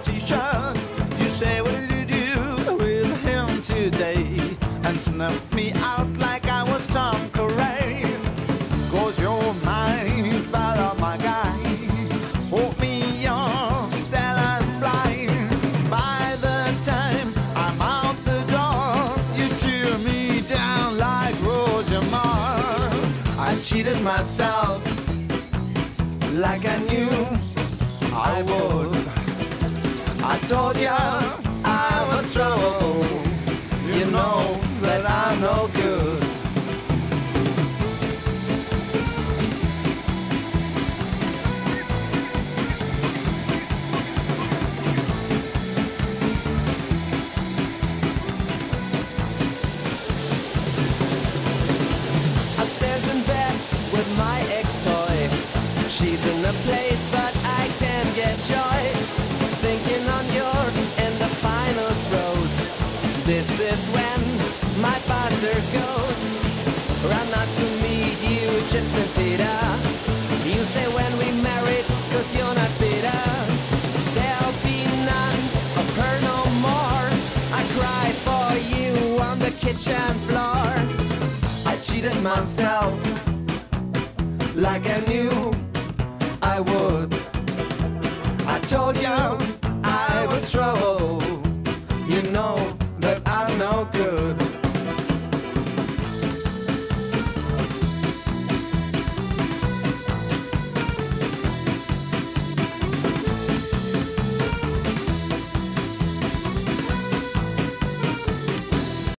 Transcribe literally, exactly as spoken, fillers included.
t-shirt. You say, what did you do with him today? And snuffed me out like I was Tom Corray. Cause you're my fella, my guy. Hold me on, stand and fly. By the time I'm out the door, you tear me down like Roger Moore. I cheated myself like I knew I would. I told ya I was trouble. You know that I'm no good. Upstairs in bed with my ex-toy. She's in the place, but I can't get joy. Thinking on your in the final throes. This is when my partner goes. Run out to meet you, Chips and Peter. You say when we married, cause you're not bitter. There'll be none of her no more. I cried for you on the kitchen floor. I cheated myself like I knew I would. I told you I was trouble. You know